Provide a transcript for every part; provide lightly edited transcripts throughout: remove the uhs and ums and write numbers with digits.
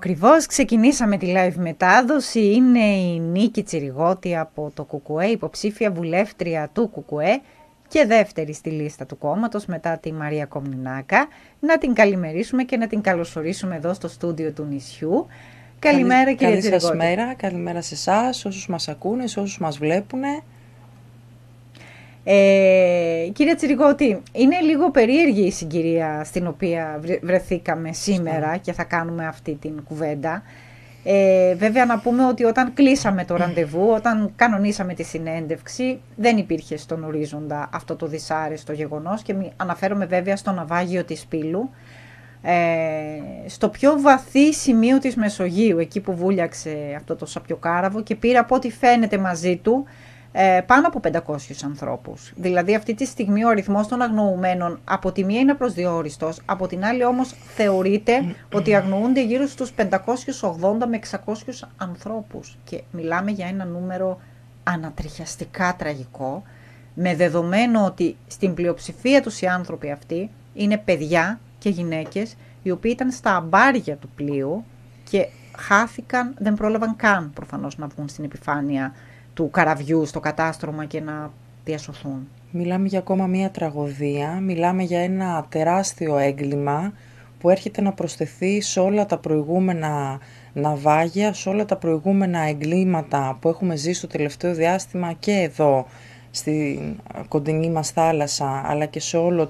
Ακριβώς ξεκινήσαμε τη live μετάδοση. Είναι η Νίκη Τσιριγώτη από το ΚΚΕ, υποψήφια βουλεύτρια του ΚΚΕ και δεύτερη στη λίστα του κόμματος μετά τη Μαρία Κομνηνάκα. Να την καλημερίσουμε και να την καλωσορίσουμε εδώ στο στούντιο του νησιού. Καλημέρα κύριε Τσιριγώτη. Καλή σας μέρα, καλημέρα σε εσάς, όσους μας ακούνε, σε όσους μας βλέπουνε. Κύριε Τσιριγώτη, είναι λίγο περίεργη η συγκυρία στην οποία βρεθήκαμε σήμερα και θα κάνουμε αυτή την κουβέντα. Βέβαια να πούμε ότι όταν κλείσαμε το ραντεβού, όταν κανονίσαμε τη συνέντευξη, δεν υπήρχε στον ορίζοντα αυτό το δυσάρεστο γεγονός και αναφέρομαι βέβαια στο ναυάγιο της Πύλου, στο πιο βαθύ σημείο της Μεσογείου, εκεί που βούλιαξε αυτό το σαπιοκάραβο και πήρε από ό,τι φαίνεται μαζί του πάνω από 500 ανθρώπους. Δηλαδή αυτή τη στιγμή ο αριθμός των αγνοουμένων από τη μία είναι απροσδιόριστος, από την άλλη όμως θεωρείται ότι αγνοούνται γύρω στους 580 με 600 ανθρώπους. Και μιλάμε για ένα νούμερο ανατριχιαστικά τραγικό, με δεδομένο ότι στην πλειοψηφία τους οι άνθρωποι αυτοί είναι παιδιά και γυναίκες οι οποίοι ήταν στα αμπάρια του πλοίου και χάθηκαν, δεν πρόλαβαν καν προφανώς να βγουν στην επιφάνεια του καραβιού στο κατάστρωμα και να διασωθούν. Μιλάμε για ακόμα μία τραγωδία, μιλάμε για ένα τεράστιο έγκλημα που έρχεται να προσθεθεί σε όλα τα προηγούμενα ναυάγια, σε όλα τα προηγούμενα εγκλήματα που έχουμε ζήσει στο τελευταίο διάστημα και εδώ στην κοντινή μας θάλασσα, αλλά και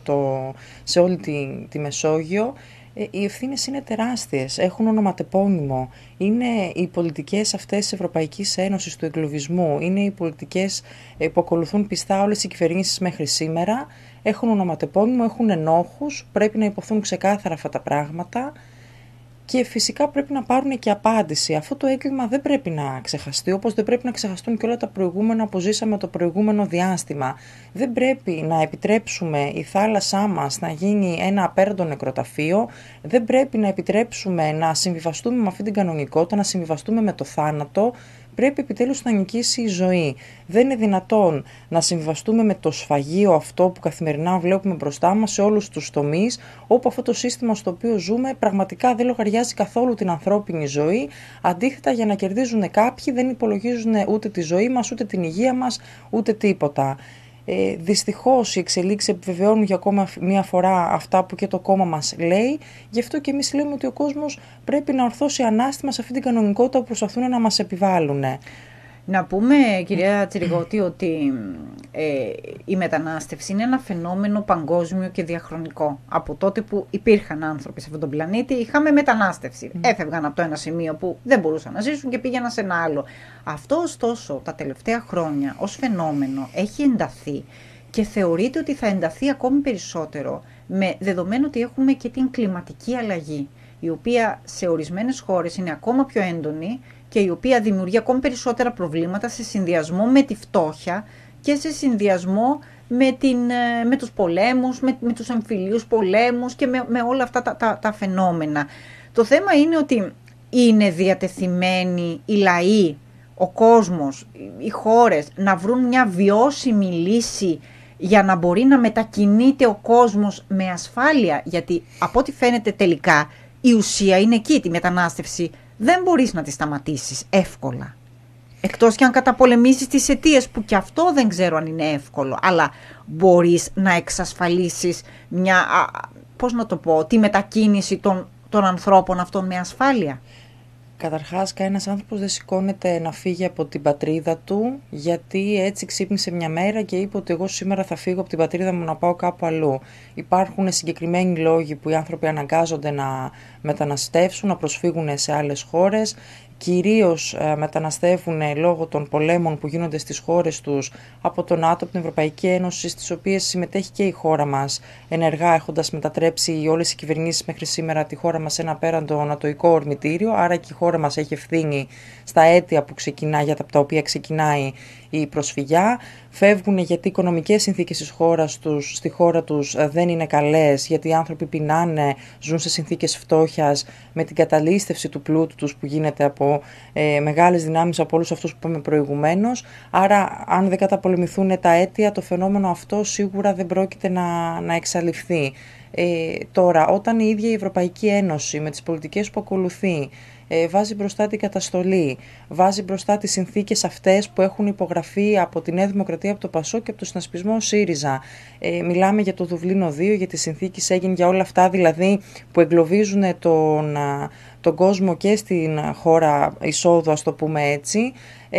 σε όλη τη Μεσόγειο. Οι ευθύνες είναι τεράστιες, έχουν ονοματεπώνυμο. Είναι οι πολιτικές αυτές της Ευρωπαϊκής Ένωσης του εγκλωβισμού, είναι οι πολιτικές που ακολουθούν πιστά όλες οι κυβερνήσεις μέχρι σήμερα. Έχουν ονοματεπώνυμο, έχουν ενόχους, πρέπει να υποθούν ξεκάθαρα αυτά τα πράγματα και φυσικά πρέπει να πάρουν και απάντηση. Αυτό το έγκλημα δεν πρέπει να ξεχαστεί, όπως δεν πρέπει να ξεχαστούν και όλα τα προηγούμενα που ζήσαμε το προηγούμενο διάστημα. Δεν πρέπει να επιτρέψουμε η θάλασσά μας να γίνει ένα απέραντο νεκροταφείο, δεν πρέπει να επιτρέψουμε να συμβιβαστούμε με αυτή την κανονικότητα, να συμβιβαστούμε με το θάνατο. Πρέπει επιτέλους να νικήσει η ζωή. Δεν είναι δυνατόν να συμβιβαστούμε με το σφαγείο αυτό που καθημερινά βλέπουμε μπροστά μας σε όλους τους τομείς, όπου αυτό το σύστημα στο οποίο ζούμε πραγματικά δεν λογαριάζει καθόλου την ανθρώπινη ζωή. Αντίθετα, για να κερδίζουν κάποιοι δεν υπολογίζουν ούτε τη ζωή μας, ούτε την υγεία μας, ούτε τίποτα. Δυστυχώς οι εξελίξεις επιβεβαιώνουν για ακόμα μία φορά αυτά που και το κόμμα μας λέει. Γι' αυτό και εμείς λέμε ότι ο κόσμος πρέπει να ορθώσει ανάστημα σε αυτή την κανονικότητα που προσπαθούν να μας επιβάλλουν. Να πούμε, κυρία Τσιριγώτη, ότι η μετανάστευση είναι ένα φαινόμενο παγκόσμιο και διαχρονικό. Από τότε που υπήρχαν άνθρωποι σε αυτόν τον πλανήτη, είχαμε μετανάστευση. Έφευγαν από το ένα σημείο που δεν μπορούσαν να ζήσουν και πήγαιναν σε ένα άλλο. Αυτό, ωστόσο, τα τελευταία χρόνια ως φαινόμενο έχει ενταθεί και θεωρείται ότι θα ενταθεί ακόμη περισσότερο, με δεδομένο ότι έχουμε και την κλιματική αλλαγή, η οποία σε ορισμένες χώρες είναι ακόμα πιο έντονη και η οποία δημιουργεί ακόμη περισσότερα προβλήματα σε συνδυασμό με τη φτώχεια και σε συνδυασμό με τους πολέμους, με τους εμφυλίους πολέμους και με όλα αυτά τα φαινόμενα. Το θέμα είναι ότι είναι διατεθειμένοι οι λαοί, ο κόσμος, οι χώρες να βρουν μια βιώσιμη λύση για να μπορεί να μετακινείται ο κόσμος με ασφάλεια, γιατί από ό,τι φαίνεται τελικά η ουσία είναι εκεί, τη μετανάστευση. Δεν μπορείς να τη σταματήσεις εύκολα. Εκτός και αν καταπολεμήσεις τις αιτίες, που και αυτό δεν ξέρω αν είναι εύκολο. Αλλά μπορείς να εξασφαλίσεις τη μετακίνηση των ανθρώπων αυτών με ασφάλεια. Καταρχάς, κανένας άνθρωπος δεν σηκώνεται να φύγει από την πατρίδα του, γιατί έτσι ξύπνησε μια μέρα και είπε ότι εγώ σήμερα θα φύγω από την πατρίδα μου να πάω κάπου αλλού. Υπάρχουν συγκεκριμένοι λόγοι που οι άνθρωποι αναγκάζονται να μεταναστεύσουν, να προσφύγουν σε άλλες χώρες. Κυρίως μεταναστεύουν λόγω των πολέμων που γίνονται στις χώρες τους από τον ΝΑΤΟ, από την Ευρωπαϊκή Ένωση, στις οποίες συμμετέχει και η χώρα μας ενεργά, έχοντας μετατρέψει όλες οι κυβερνήσεις μέχρι σήμερα τη χώρα μας σε ένα απέραντο νατοϊκό ορμητήριο. Άρα και η χώρα μας έχει ευθύνη στα αίτια που ξεκινάει, για τα οποία ξεκινάει η προσφυγιά. Φεύγουν γιατί οι οικονομικές συνθήκες στη χώρα τους δεν είναι καλές, γιατί οι άνθρωποι πεινάνε, ζουν σε συνθήκες φτώχειας, με την καταλήστευση του πλούτου τους που γίνεται από μεγάλες δυνάμεις, από όλους αυτούς που είπαμε προηγουμένως. Άρα, αν δεν καταπολεμηθούν τα αίτια, το φαινόμενο αυτό σίγουρα δεν πρόκειται να εξαλειφθεί. Τώρα, όταν η ίδια η Ευρωπαϊκή Ένωση με τις πολιτικές που ακολουθεί βάζει μπροστά την καταστολή, βάζει μπροστά τις συνθήκες αυτές που έχουν υπογραφεί από τη Νέα Δημοκρατία, από το ΠΑΣΟΚ και από το συνασπισμό ΣΥΡΙΖΑ. Μιλάμε για το Δουβλίνο 2, για τη συνθήκη Σέγγεν, για όλα αυτά δηλαδή που εγκλωβίζουν τον κόσμο και στην χώρα εισόδου, ας το πούμε έτσι.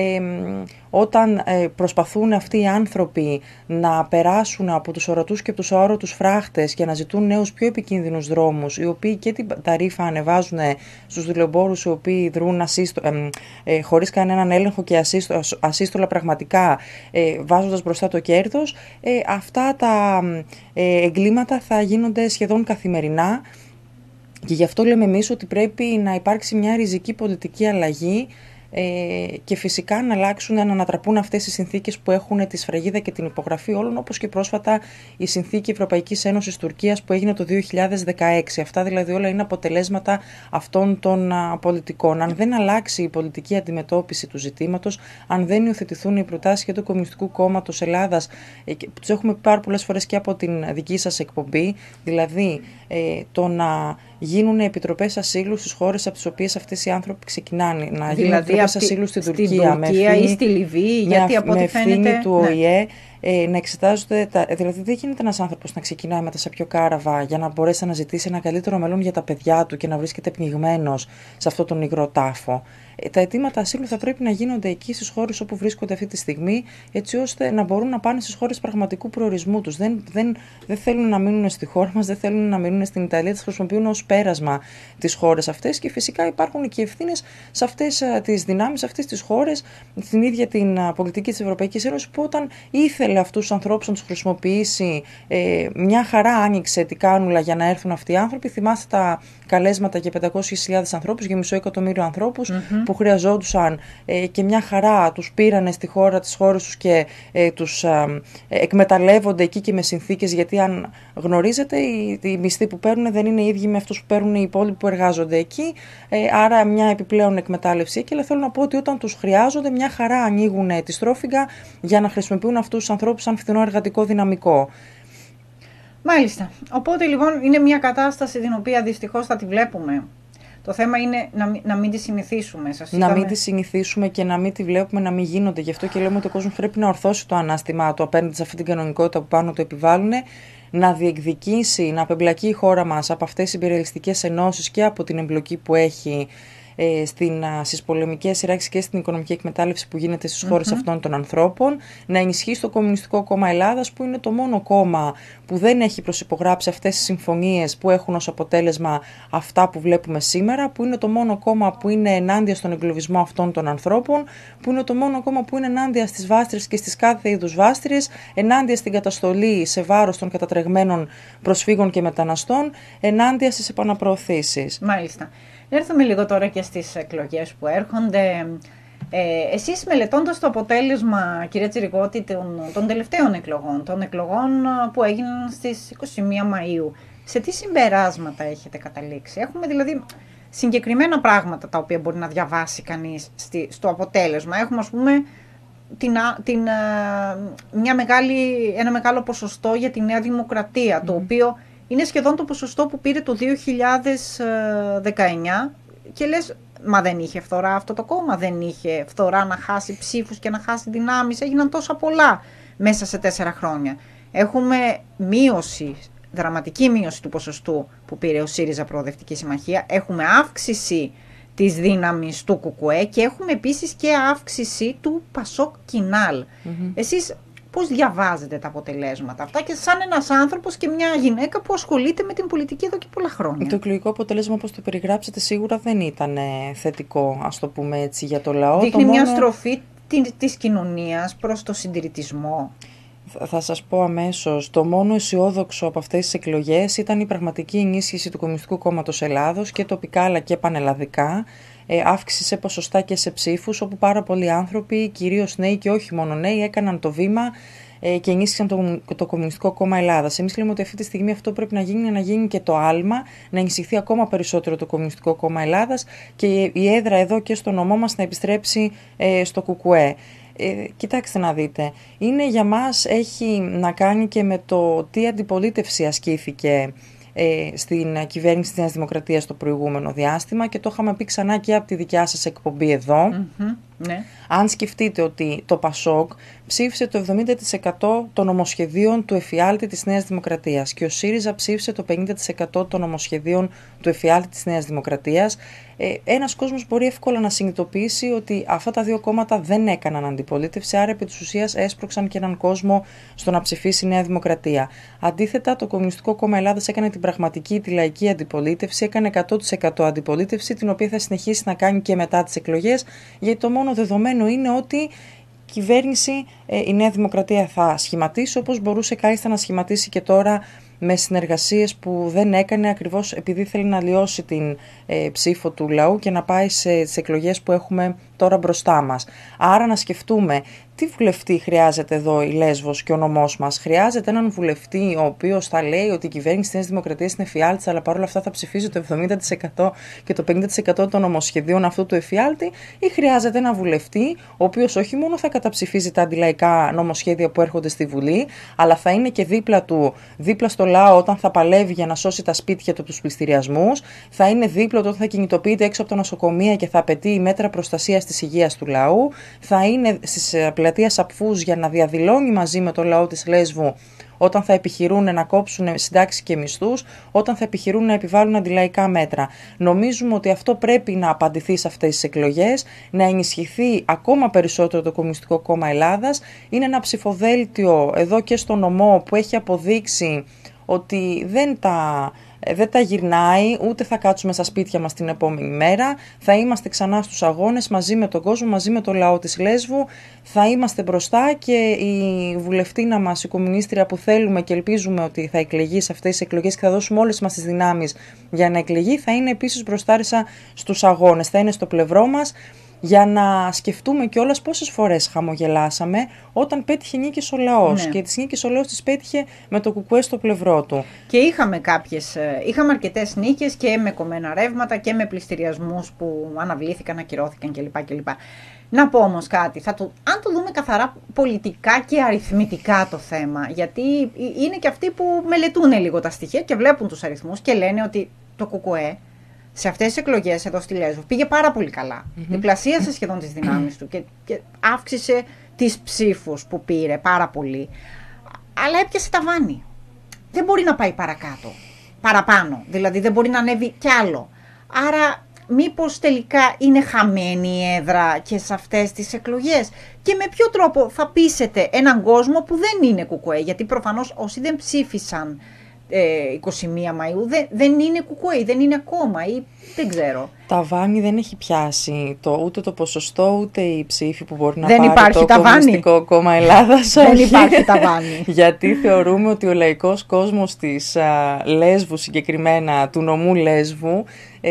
Όταν προσπαθούν αυτοί οι άνθρωποι να περάσουν από τους ορατούς και τους αόρατους φράχτες και να ζητούν νέους πιο επικίνδυνους δρόμους, οι οποίοι και την ταρίφα ανεβάζουν στους δουλεμπόρους οι οποίοι δρούν χωρίς κανέναν έλεγχο και ασύστολα πραγματικά, βάζοντας μπροστά το κέρδος, αυτά τα εγκλήματα θα γίνονται σχεδόν καθημερινά. Και γι' αυτό λέμε εμείς ότι πρέπει να υπάρξει μια ριζική πολιτική αλλαγή και φυσικά να αλλάξουν, να ανατραπούν αυτές οι συνθήκες που έχουν τη σφραγίδα και την υπογραφή όλων, όπως και πρόσφατα η συνθήκη Ευρωπαϊκής Ένωσης Τουρκίας που έγινε το 2016. Αυτά δηλαδή όλα είναι αποτελέσματα αυτών των πολιτικών. Αν δεν αλλάξει η πολιτική αντιμετώπιση του ζητήματος, αν δεν υιοθετηθούν οι προτάσεις και του Κομμουνιστικού Κόμματος Ελλάδας, που τους έχουμε πει πάρα πολλές φορές και από την δική σας εκπομπή, δηλαδή το να γίνουν επιτροπές ασύλου στις χώρες από τις οποίες αυτές οι άνθρωποι ξεκινάνε. Να γίνουν δηλαδή επιτροπές ασύλου στην Τουρκία ή στη Λιβύη, γιατί από ό,τι φαίνεται. Με ευθύνη του ΟΗΕ, να εξετάζονται. Δηλαδή, δεν γίνεται ένας άνθρωπος να ξεκινάει με τα σαπιοκάραβα για να μπορέσει να ζητήσει ένα καλύτερο μέλλον για τα παιδιά του και να βρίσκεται πνιγμένος σε αυτόν τον υγρό τάφο. Τα αιτήματα ασύλου θα πρέπει να γίνονται εκεί στις χώρες όπου βρίσκονται αυτή τη στιγμή, έτσι ώστε να μπορούν να πάνε στις χώρες πραγματικού προορισμού τους. Δεν θέλουν να μείνουν στη χώρα μας, δεν θέλουν να μείνουν στην Ιταλία, τις χρησιμοποιούν ως πέρασμα τις χώρες αυτές και φυσικά υπάρχουν και ευθύνες σε αυτές τις δυνάμεις, σε αυτές τις χώρες, στην ίδια την πολιτική της Ευρωπαϊκής Ένωσης, που όταν ήθελε αυτούς τους ανθρώπους να τους χρησιμοποιήσει, μια χαρά άνοιξε την κάνουλα για να έρθουν αυτοί οι άνθρωποι. Θυμάστε τα καλέσματα για 500.000 ανθρώπους, για 500.000 ανθρώπους που χρειαζόντουσαν και μια χαρά τους πήρανε στη χώρα, τις χώρες τους και τους εκμεταλλεύονται εκεί και με συνθήκες, γιατί αν γνωρίζετε οι μισθοί που παίρνουν δεν είναι οι ίδιοι με αυτούς που παίρνουν οι υπόλοιποι που εργάζονται εκεί, άρα μια επιπλέον εκμετάλλευση εκεί. Αλλά θέλω να πω ότι όταν τους χρειάζονται, μια χαρά ανοίγουν τη στρόφιγγα για να χρησιμοποιούν αυτούς τους ανθρώπους σαν φθηνό εργατικό δυναμικό. Μάλιστα. Οπότε λοιπόν είναι μια κατάσταση την οποία δυστυχώς θα τη βλέπουμε. Το θέμα είναι να μην τη συνηθίσουμε. Μην τη συνηθίσουμε και να μην τη βλέπουμε να μην γίνονται. Γι' αυτό και λέμε ότι ο κόσμος πρέπει να ορθώσει το ανάστημά του απέναντι σε αυτή την κανονικότητα που πάνω του επιβάλλουν, να διεκδικήσει, να απεμπλακεί η χώρα μας από αυτές τις υπερρεαλιστικές ενώσεις και από την εμπλοκή που έχει στις πολεμικές σειράξεις και στην οικονομική εκμετάλλευση που γίνεται στις χώρες αυτών των ανθρώπων, να ενισχύσει το Κομμουνιστικό Κόμμα Ελλάδας, που είναι το μόνο κόμμα που δεν έχει προσυπογράψει αυτές τις συμφωνίες που έχουν ως αποτέλεσμα αυτά που βλέπουμε σήμερα, που είναι το μόνο κόμμα που είναι ενάντια στον εγκλωβισμό αυτών των ανθρώπων, που είναι το μόνο κόμμα που είναι ενάντια στις βάστριες και στις κάθε είδους βάστριες, ενάντια στην καταστολή σε βάρος των κατατρεγμένων προσφύγων και μεταναστών, ενάντια στις επαναπροωθήσεις. Μάλιστα. Έρθουμε λίγο τώρα και στις εκλογές που έρχονται. Εσείς μελετώντας το αποτέλεσμα, κυρία Τσιρικώτη, των τελευταίων εκλογών, των εκλογών που έγιναν στις 21 Μαΐου, σε τι συμπεράσματα έχετε καταλήξει? Έχουμε δηλαδή συγκεκριμένα πράγματα τα οποία μπορεί να διαβάσει κανείς στο αποτέλεσμα. Έχουμε, ας πούμε, ένα μεγάλο ποσοστό για τη Νέα Δημοκρατία, το οποίο είναι σχεδόν το ποσοστό που πήρε το 2019 και λες, μα δεν είχε φθορά αυτό το κόμμα, δεν είχε φθορά να χάσει ψήφους και να χάσει δυνάμεις, έγιναν τόσα πολλά μέσα σε 4 χρόνια. Έχουμε δραματική μείωση του ποσοστού που πήρε ο ΣΥΡΙΖΑ Προοδευτική Συμμαχία, έχουμε αύξηση της δύναμης του ΚΚΕ και έχουμε επίσης και αύξηση του ΠΑΣΟΚ Κινάλ. Εσείς πώς διαβάζετε τα αποτελέσματα αυτά και σαν ένας άνθρωπος και μια γυναίκα που ασχολείται με την πολιτική εδώ και πολλά χρόνια? Το εκλογικό αποτέλεσμα, όπως το περιγράψατε, σίγουρα δεν ήταν θετικό, ας το πούμε έτσι, για το λαό. Δείχνει μια στροφή της κοινωνίας προς το συντηρητισμό. Θα σας πω αμέσως, το μόνο αισιόδοξο από αυτές τις εκλογές ήταν η πραγματική ενίσχυση του Κομμουνιστικού Κόμματος Ελλάδος και τοπικά αλλά και πανελλαδικά. Αύξηση σε ποσοστά και σε ψήφους, όπου πάρα πολλοί άνθρωποι, κυρίως νέοι και όχι μόνο νέοι, έκαναν το βήμα και ενίσχυσαν το Κομμουνιστικό Κόμμα Ελλάδας. Εμείς λέμε ότι αυτή τη στιγμή αυτό πρέπει να γίνει και το άλμα, να ενισχυθεί ακόμα περισσότερο το Κομμουνιστικό Κόμμα Ελλάδας και η έδρα εδώ και στο νομό μας να επιστρέψει στο ΚΚΕ. Κοιτάξτε να δείτε, είναι για μας, έχει να κάνει και με το τι αντιπολίτευση ασκήθηκε στην κυβέρνηση της Νέας Δημοκρατίας το προηγούμενο διάστημα και το είχαμε πει ξανά και από τη δικιά σας εκπομπή εδώ. Ναι. Αν σκεφτείτε ότι το ΠΑΣΟΚ ψήφισε το 70% των νομοσχεδίων του εφιάλτη της Νέας Δημοκρατίας και ο ΣΥΡΙΖΑ ψήφισε το 50% των νομοσχεδίων του εφιάλτη της Νέας Δημοκρατίας, ένας κόσμος μπορεί εύκολα να συνειδητοποιήσει ότι αυτά τα δύο κόμματα δεν έκαναν αντιπολίτευση, άρα επί της ουσίας έσπρωξαν και έναν κόσμο στο να ψηφίσει η Νέα Δημοκρατία. Αντίθετα, το Κομμουνιστικό Κόμμα Ελλάδας έκανε την πραγματική, τη λαϊκή αντιπολίτευση, έκανε 100% αντιπολίτευση, την οποία θα συνεχίσει να κάνει και μετά τις εκλογές, γιατί το μόνο δεδομένο είναι ότι κυβέρνηση η Νέα Δημοκρατία θα σχηματίσει, όπως μπορούσε κάλλιστα να σχηματίσει και τώρα με συνεργασίες που δεν έκανε, ακριβώς επειδή θέλει να λιώσει την ψήφο του λαού και να πάει στις εκλογές που έχουμε τώρα μπροστά μας. Άρα να σκεφτούμε τι βουλευτή χρειάζεται εδώ η Λέσβος και ο νομός μας. Χρειάζεται έναν βουλευτή ο οποίος θα λέει ότι η κυβέρνηση της Νέας Δημοκρατίας είναι εφιάλτης, αλλά παρόλα αυτά θα ψηφίζει το 70% και το 50% των νομοσχεδίων αυτού του εφιάλτη, ή χρειάζεται ένα βουλευτή ο οποίος όχι μόνο θα καταψηφίζει τα αντιλαϊκά νομοσχέδια που έρχονται στη Βουλή, αλλά θα είναι και δίπλα του, δίπλα στο λαό όταν θα παλεύει για να σώσει τα σπίτια του από τους πληστηριασμούς, θα είναι δίπλα του όταν θα κινητοποιείται έξω από τα νοσοκομεία και θα απαιτεί μέτρα προστασίας της υγείας του λαού, θα είναι στις πλατεία Σαπφούς για να διαδηλώνει μαζί με το λαό της Λέσβου όταν θα επιχειρούν να κόψουν συντάξεις και μισθούς, όταν θα επιχειρούν να επιβάλλουν αντιλαϊκά μέτρα. Νομίζουμε ότι αυτό πρέπει να απαντηθεί σε αυτές τις εκλογές, να ενισχυθεί ακόμα περισσότερο το Κομμουνιστικό Κόμμα Ελλάδας. Είναι ένα ψηφοδέλτιο εδώ και στο νομό που έχει αποδείξει ότι δεν τα γυρνάει, ούτε θα κάτσουμε στα σπίτια μας την επόμενη μέρα. Θα είμαστε ξανά στους αγώνες μαζί με τον κόσμο, μαζί με το λαό της Λέσβου. Θα είμαστε μπροστά και η βουλευτήνα μας, η κομμουνίστρια που θέλουμε και ελπίζουμε ότι θα εκλεγεί σε αυτές τις εκλογές και θα δώσουμε όλες μας τις δυνάμεις για να εκλεγεί, θα είναι επίσης μπροστάρισα στους αγώνες, θα είναι στο πλευρό μας. Για να σκεφτούμε κιόλας πόσες φορές χαμογελάσαμε όταν πέτυχε νίκης ο λαός. Ναι. Και τις νίκες ο λαός τις πέτυχε με το κουκουέ στο πλευρό του. Και είχαμε αρκετές νίκες και με κομμένα ρεύματα και με πληστηριασμούς που αναβλήθηκαν, ακυρώθηκαν κλπ. Να πω όμως κάτι, αν το δούμε καθαρά πολιτικά και αριθμητικά το θέμα, γιατί είναι και αυτοί που μελετούν λίγο τα στοιχεία και βλέπουν τους αριθμούς και λένε ότι το κουκουέ σε αυτές τις εκλογές εδώ στη Λέσβο πήγε πάρα πολύ καλά. Διπλασίασε σχεδόν τις δυνάμεις του και αύξησε τις ψήφους που πήρε πάρα πολύ. Αλλά έπιασε ταβάνι. Δεν μπορεί να πάει παραπάνω. Δηλαδή δεν μπορεί να ανέβει κι άλλο. Άρα μήπως τελικά είναι χαμένη η έδρα και σε αυτές τις εκλογές? Και με ποιο τρόπο θα πείσετε έναν κόσμο που δεν είναι κουκουέ? Γιατί προφανώς όσοι δεν ψήφισαν 21 Μαΐου δεν είναι κουκουέ, δεν είναι ακόμα ή δεν ξέρω. Ταβάνι δεν έχει πιάσει ούτε το ποσοστό ούτε η ψήφη που μπορεί να δεν πάρει το Κομμουνιστικό Κόμμα Ελλάδας. Δεν υπάρχει ταβάνι. Γιατί θεωρούμε ότι ο λαϊκός κόσμος της Λέσβου, συγκεκριμένα του νομού Λέσβου,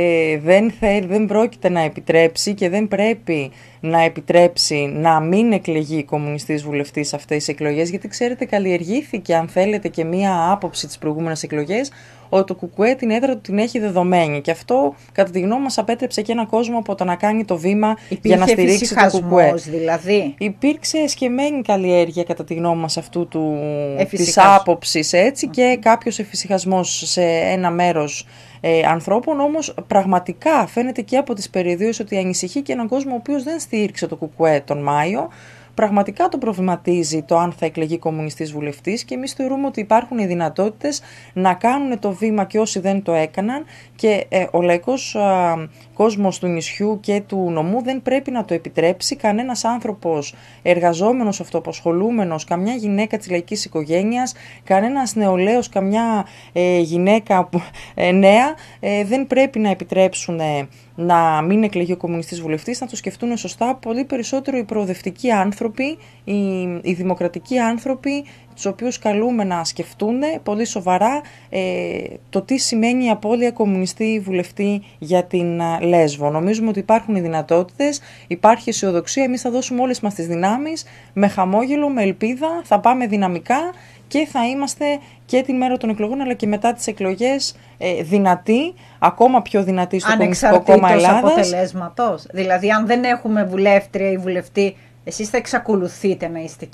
δεν πρόκειται να επιτρέψει και δεν πρέπει να επιτρέψει να μην εκλεγεί κομμουνιστής βουλευτής σε αυτές τις εκλογές, γιατί ξέρετε καλλιεργήθηκε, αν θέλετε, και μία άποψη τις προηγούμενες εκλογές ότι το κουκουέ την έδρα του την έχει δεδομένη και αυτό κατά τη γνώμη μας απέτρεψε και έναν κόσμο από το να κάνει το βήμα για να στηρίξει το κουκουέ. Δηλαδή. Υπήρξε εσκεμμένη καλλιέργεια κατά τη γνώμη μας αυτού της άποψης έτσι και κάποιος εφησυχασμός σε ένα μέρος ανθρώπων, όμως πραγματικά φαίνεται και από τις περιοδίες ότι ανησυχεί και έναν κόσμο ο οποίος δεν στήριξε το κουκουέ τον Μάιο. Πραγματικά το προβληματίζει το αν θα εκλεγεί κομμουνιστής βουλευτής και εμείς θεωρούμε ότι υπάρχουν οι δυνατότητες να κάνουν το βήμα και όσοι δεν το έκαναν και ο λαϊκός κόσμος του νησιού και του νομού δεν πρέπει να το επιτρέψει. Κανένας άνθρωπος εργαζόμενος, αυτοαπασχολούμενος, καμιά γυναίκα της λαϊκής οικογένειας, κανένας νεολαίος, καμιά γυναίκα νέα δεν πρέπει να επιτρέψουν να μην εκλεγεί ο κομμουνιστής βουλευτής, να το σκεφτούν σωστά. Πολύ περισσότερο οι προοδευτικοί άνθρωποι, οι δημοκρατικοί άνθρωποι, τους οποίους καλούμε να σκεφτούν πολύ σοβαρά το τι σημαίνει η απώλεια κομμουνιστή βουλευτή για την Λέσβο. Νομίζουμε ότι υπάρχουν οι δυνατότητες, υπάρχει αισιοδοξία, εμείς θα δώσουμε όλες μας τις δυνάμεις, με χαμόγελο, με ελπίδα, θα πάμε δυναμικά και θα είμαστε και την μέρα των εκλογών αλλά και μετά τις εκλογές δυνατοί, ακόμα πιο δυνατοί στο Κομμουνιστικό Κόμμα Ελλάδας. Αποτελέσματος. Δηλαδή αν δεν έχουμε βουλεύτρια ή βουλευτή, εσείς θα εξακολουθείτε να είστε εκεί?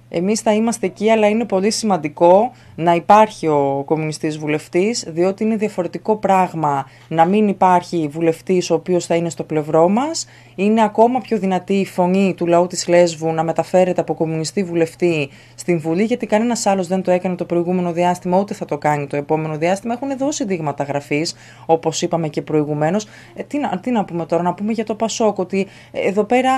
Εμείς θα είμαστε εκεί, αλλά είναι πολύ σημαντικό να υπάρχει ο κομμουνιστής βουλευτής, διότι είναι διαφορετικό πράγμα να μην υπάρχει βουλευτής ο οποίος θα είναι στο πλευρό μας. Είναι ακόμα πιο δυνατή η φωνή του λαού της Λέσβου να μεταφέρεται από κομμουνιστή βουλευτή στην Βουλή, γιατί κανένας άλλος δεν το έκανε το προηγούμενο διάστημα, ούτε θα το κάνει το επόμενο διάστημα. Έχουν δώσει δείγματα γραφής, όπως είπαμε και προηγουμένως. Τι να πούμε τώρα, να πούμε για το Πασόκ, ότι εδώ πέρα...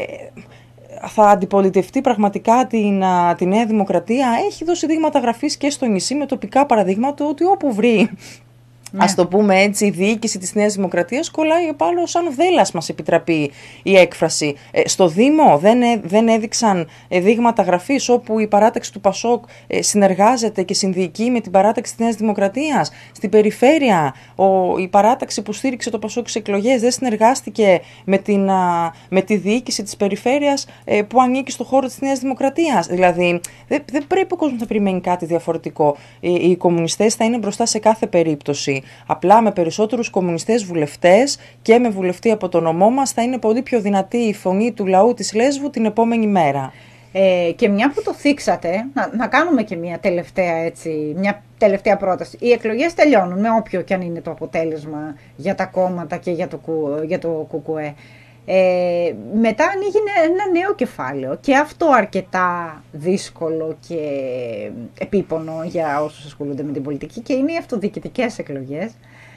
θα αντιπολιτευτεί πραγματικά τη Νέα Δημοκρατία. Έχει δώσει δείγματα γραφής και στο νησί με τοπικά παραδείγματα ότι όπου βρει, ας το πούμε έτσι, η διοίκηση της Νέας Δημοκρατίας κολλάει επάνω σαν δέλας, μας επιτραπεί η έκφραση. Στο Δήμο δεν έδειξαν δείγματα γραφής όπου η παράταξη του Πασόκ συνεργάζεται και συνδιοικεί με την παράταξη της Νέας Δημοκρατίας. Στην περιφέρεια η παράταξη που στήριξε το Πασόκ στις εκλογές δεν συνεργάστηκε με τη διοίκηση της περιφέρειας που ανήκει στο χώρο της Νέας Δημοκρατίας. Δηλαδή δεν πρέπει ο κόσμος να περιμένει κάτι διαφορετικό. Οι κομμουνιστές θα είναι μπροστά σε κάθε περίπτωση. Απλά με περισσότερους κομμουνιστές βουλευτές και με βουλευτή από το νομό μας θα είναι πολύ πιο δυνατή η φωνή του λαού της Λέσβου την επόμενη μέρα. Και μια που το θίξατε, να κάνουμε και μια τελευταία πρόταση. Οι εκλογές τελειώνουν με όποιο και αν είναι το αποτέλεσμα για τα κόμματα και για το ΚΚΕ. Μετά ανοίγει ένα νέο κεφάλαιο και αυτό αρκετά δύσκολο και επίπονο για όσους ασχολούνται με την πολιτική, και είναι οι αυτοδιοικητικές εκλογές.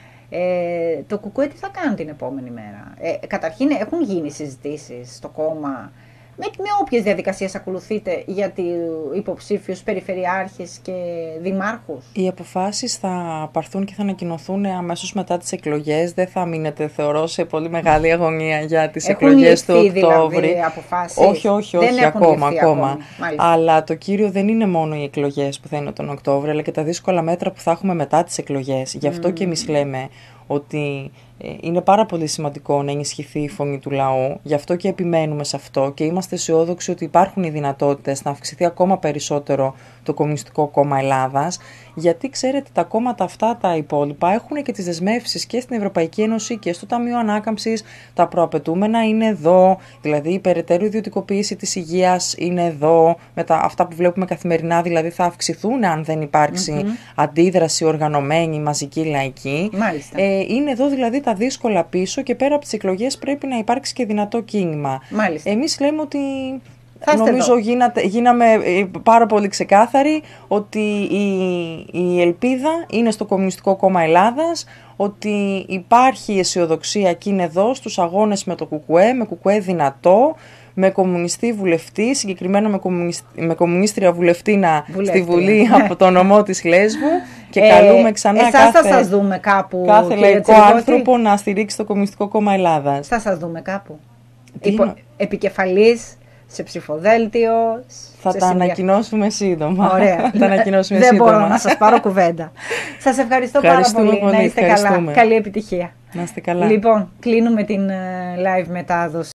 Το ΚΚΕ τι θα κάνει την επόμενη μέρα? Καταρχήν έχουν γίνει συζητήσεις στο κόμμα με όποιες διαδικασίες ακολουθείτε για υποψήφιους περιφερειάρχες και δημάρχους? Οι αποφάσεις θα πάρθουν και θα ανακοινωθούν αμέσως μετά τις εκλογές. Δεν θα μείνετε, θεωρώ, σε πολύ μεγάλη αγωνία για τις εκλογές του Οκτώβρη. Δηλαδή, αποφάσεις? Όχι, ακόμα. Αλλά το κύριο δεν είναι μόνο οι εκλογές που θα είναι τον Οκτώβριο, αλλά και τα δύσκολα μέτρα που θα έχουμε μετά τις εκλογές. Γι' αυτό και εμείς λέμε ότι είναι πάρα πολύ σημαντικό να ενισχυθεί η φωνή του λαού, γι' αυτό και επιμένουμε σε αυτό και είμαστε αισιόδοξοι ότι υπάρχουν οι δυνατότητες να αυξηθεί ακόμα περισσότερο το Κομμουνιστικό Κόμμα Ελλάδας, γιατί ξέρετε τα κόμματα αυτά τα υπόλοιπα έχουν και τις δεσμεύσεις και στην Ευρωπαϊκή Ένωση και στο Ταμείο Ανάκαμψης, τα προαπαιτούμενα είναι εδώ, δηλαδή η περαιτέρω ιδιωτικοποίηση της υγείας είναι εδώ, αυτά που βλέπουμε καθημερινά δηλαδή θα αυξηθούν αν δεν υπάρξει αντίδραση οργανωμένη, μαζική, λαϊκή. Είναι εδώ δηλαδή τα δύσκολα πίσω και πέρα από τις εκλογές πρέπει να υπάρξει και δυνατό κίνημα. Εμείς λέμε ότι νομίζω γίναμε πάρα πολύ ξεκάθαροι ότι η ελπίδα είναι στο Κομμουνιστικό Κόμμα Ελλάδας, ότι υπάρχει αισιοδοξία και είναι εδώ στους αγώνες με το ΚΚΕ, με ΚΚΕ δυνατό, με κομμουνιστή βουλευτή, συγκεκριμένα με κομμουνίστρια βουλευτήνα στη Βουλή από το νομό της Λέσβου και καλούμε ξανά κάθε λαϊκό άνθρωπο να στηρίξει το Κομμουνιστικό Κόμμα Ελλάδας. Θα σας δούμε κάπου. Επικεφαλής, σε ψηφοδέλτιο. Θα τα ανακοινώσουμε σύντομα. Ωραία. Δεν μπορώ να σας πάρω κουβέντα. Σας ευχαριστώ πάρα πολύ. Να είστε καλά. Καλή επιτυχία. Να είστε καλά. Λοιπόν, κλείνουμε την live μετάδοση.